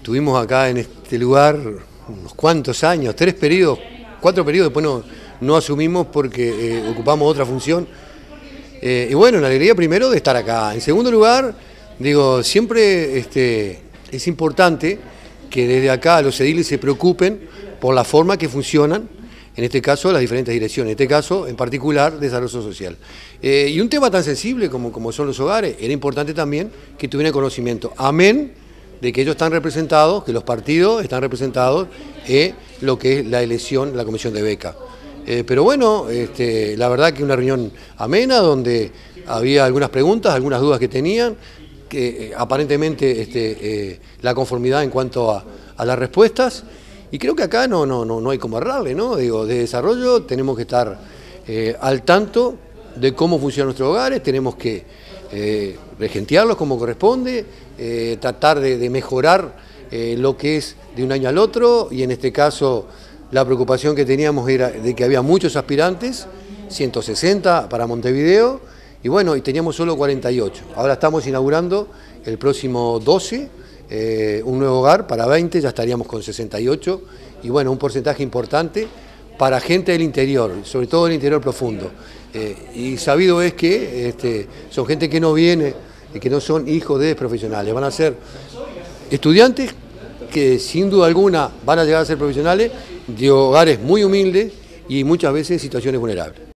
Estuvimos acá en este lugar unos cuantos años, 3 periodos, 4 periodos, después no asumimos porque ocupamos otra función. Y bueno, la alegría primero de estar acá. En segundo lugar, digo, siempre es importante que desde acá los ediles se preocupen por la forma que funcionan, en este caso las diferentes direcciones, en este caso en particular desarrollo social. Y un tema tan sensible como son los hogares, era importante también que tuvieran conocimiento, amén de que ellos están representados, que los partidos están representados en lo que es la elección, la comisión de beca. Pero bueno, la verdad que una reunión amena donde había algunas preguntas, algunas dudas que tenían, que aparentemente la conformidad en cuanto a las respuestas, y creo que acá no hay como errarle, ¿no? Digo, de desarrollo tenemos que estar al tanto de cómo funcionan nuestros hogares, tenemos que regentearlos como corresponde, tratar de mejorar lo que es de un año al otro, y en este caso la preocupación que teníamos era de que había muchos aspirantes, 160 para Montevideo, y bueno, y teníamos solo 48. Ahora estamos inaugurando el próximo 12, un nuevo hogar para 20, ya estaríamos con 68, y bueno, un porcentaje importante para gente del interior, sobre todo del interior profundo. Y sabido es que son gente que no viene, que no son hijos de profesionales, van a ser estudiantes que sin duda alguna van a llegar a ser profesionales de hogares muy humildes y muchas veces situaciones vulnerables.